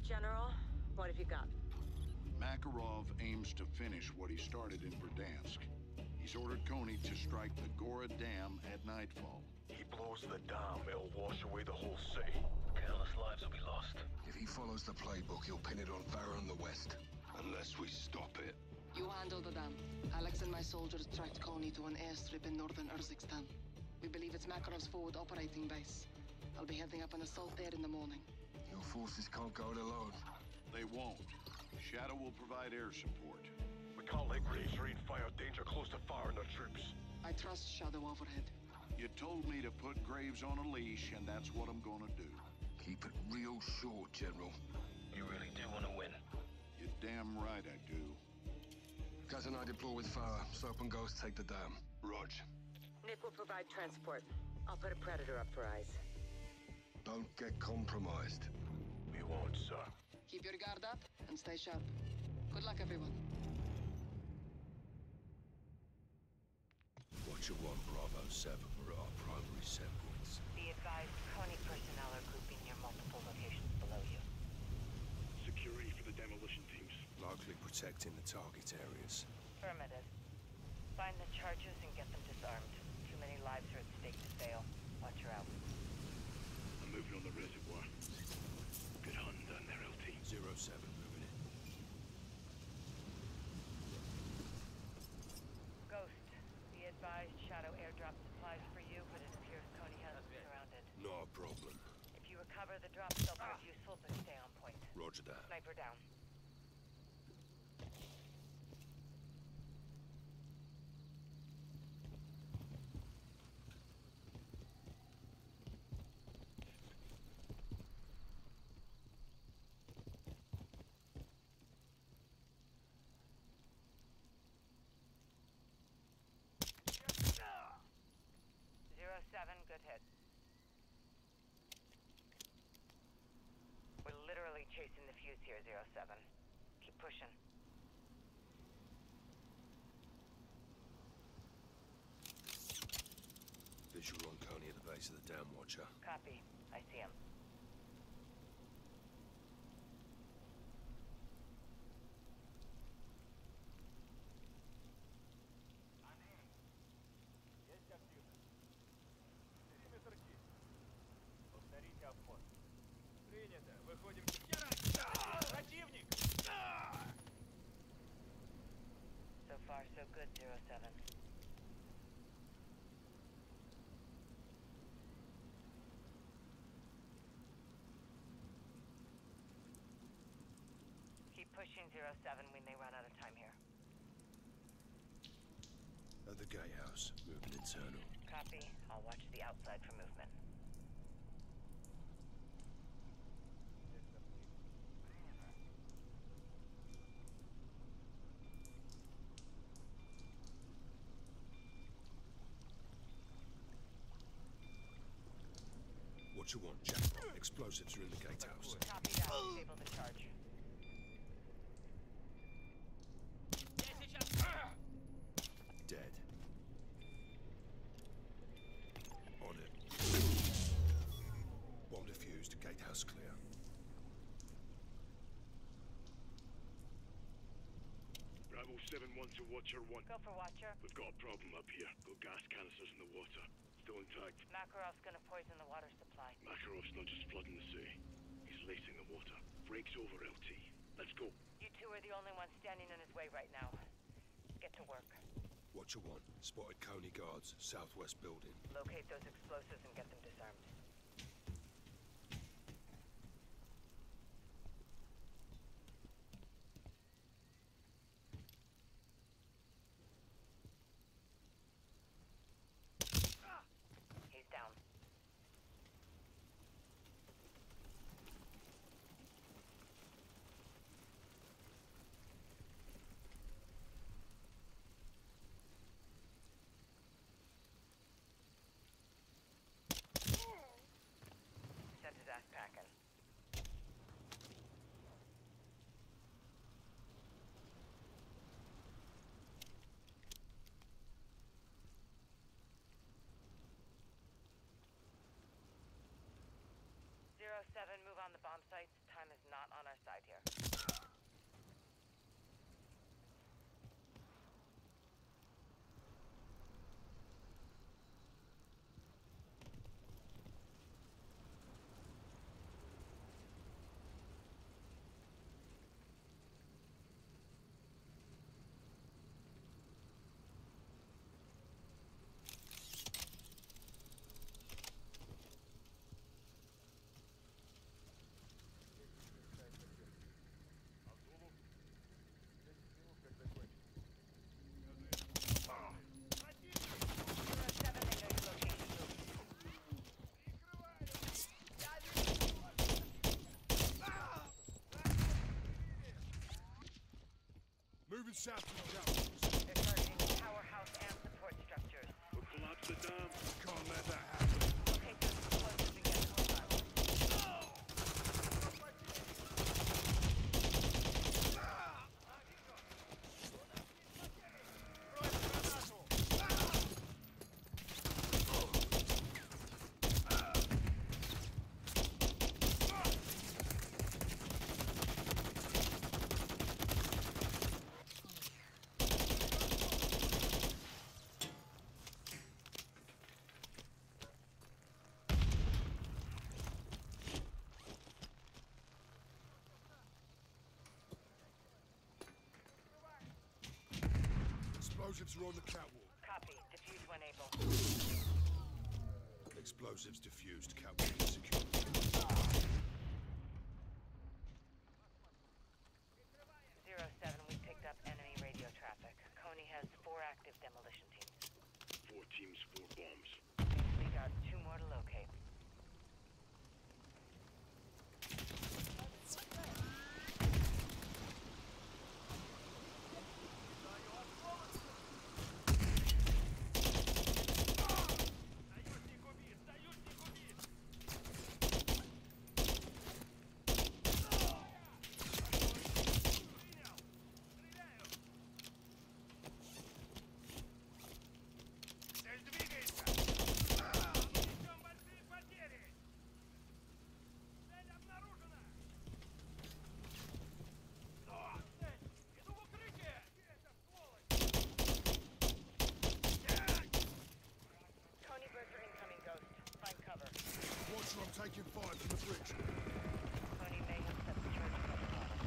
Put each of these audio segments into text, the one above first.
General, what have you got? Makarov aims to finish what he started in Verdansk. He's ordered Coney to strike the Gora Dam at nightfall. He blows the dam, it'll wash away the whole city. Countless lives will be lost. If he follows the playbook, he'll pin it on Farah in the west. Unless we stop it. You handle the dam. Alex and my soldiers tracked Coney to an airstrip in northern Urzikstan. We believe it's Makarov's forward operating base. I'll be heading up an assault there in the morning. Your forces can't go it alone. They won't. Shadow will provide air support. We can't let Graves rain fire danger close to Farah and their troops. I trust Shadow overhead. You told me to put Graves on a leash, and that's what I'm gonna do. Keep it real short, General. You really do want to win. You're damn right I do. Gaz and I deploy with Farah. Soap and Ghost take the dam. Rog. Nick will provide transport. I'll put a Predator up for eyes. Don't get compromised. We won't, sir. Keep your guard up and stay sharp. Good luck, everyone. Watcher 1, Bravo 7 are our primary set points. Be advised, Coney personnel are grouping near multiple locations below you. Security for the demolition teams. Likely protecting the target areas. Affirmative. Find the charges and get them disarmed. Too many lives are at stake to fail. Watch her out. I'm moving on the reservoir. Good hunt down there, LT. 07 moving in. Ghost, be advised, Shadow airdrop supplies for you, but it appears Coney has them surrounded. Not a problem. If you recover the drops, they'll prove useful, but stay on point. Roger that. Sniper down. Good hit. We're literally chasing the fuse here, 07. Keep pushing. Visual on Coney at the base of the dam, Watcher. Copy. I see him. So far, so good, 07. Keep pushing, 07. We may run out of time here. At the gatehouse, moving internal. Copy. I'll watch the outside for movement. What you want, Jack? Explosives are in the gatehouse. Copy that. Disable the charge. Dead. On it. Bomb defused, gatehouse clear. Bravo 7-1 to Watcher 1. Go for Watcher. We've got a problem up here. Got gas canisters in the water. Still intact. Makarov's gonna poison the water supply. Makarov's not just flooding the city. He's lacing the water. Breaks over, LT. Let's go. You two are the only ones standing in his way right now. Get to work. Watcher 1, spotted Coney guards, southwest building. Locate those explosives and get them disarmed. He's down. Moving south to the towers. They're targeting powerhouse and support structures. We'll collapse the dam. Can't let that happen. Take those explosives and get to the front. Explosives are on the catwalk. Copy. Defuse when able. Explosives diffused. Catwalk is secure. 07, we picked up enemy radio traffic. Coney has 4 active demolition teams. 4 teams, 4 bombs. Means we got 2 more to locate. I'm taking fire from the bridge. Coney may have set the charge above the bottom.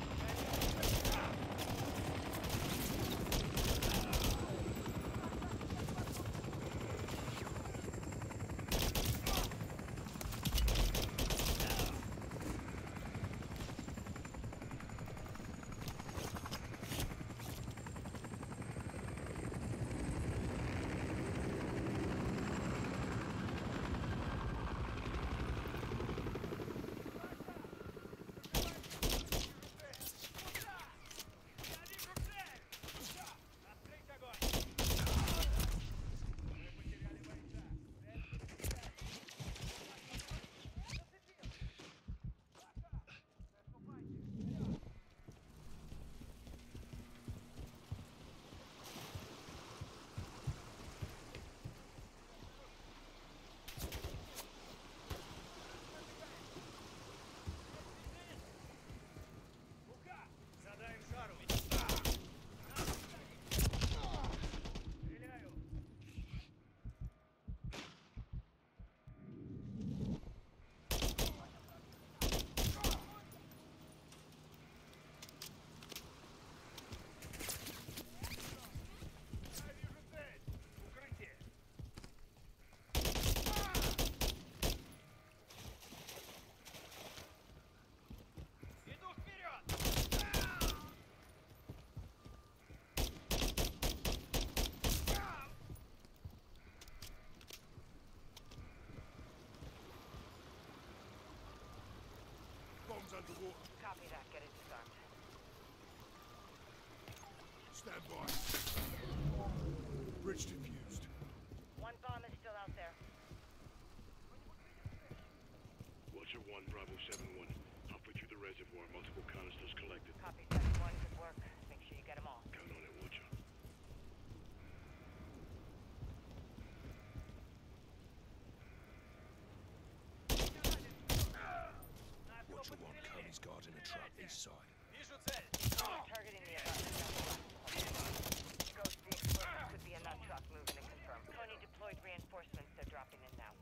Underwater. Copy that. Get it disarmed. Stand by. Bridge diffused. 1 bomb is still out there. Watcher 1, Bravo 7-1. Halfway through the reservoir, multiple canisters collected. Copy. 7-1. Good work. Make sure you get them all. Count on it, Watcher. Watcher 1, Coney's guarding a trap east side. Targeting the above. Ghost, the explosive could be in that truck. Moving and confirm. Coney deployed reinforcements. They're dropping in now.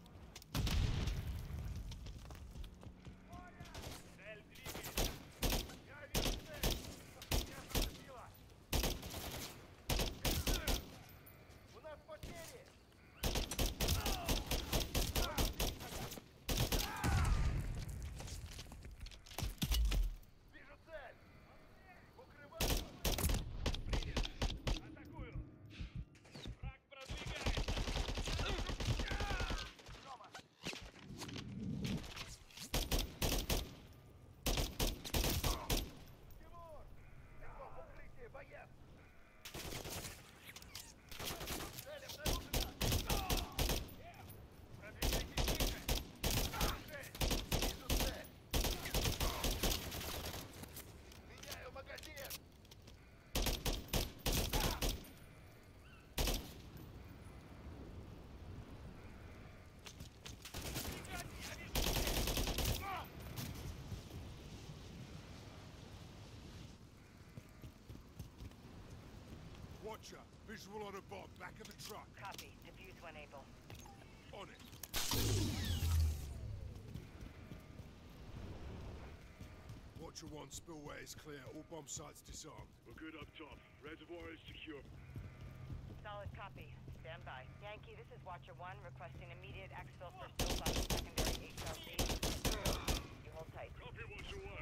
Watcher, visual on a bomb, back of the truck. Copy. Defuse when able. On it. Watcher 1, spillway is clear. All bomb sites disarmed. We're good up top. Reservoir is secure. Solid copy. Stand by. Yankee, this is Watcher 1 requesting immediate exfil for still by secondary HLC. You hold tight. Copy, Watcher 1.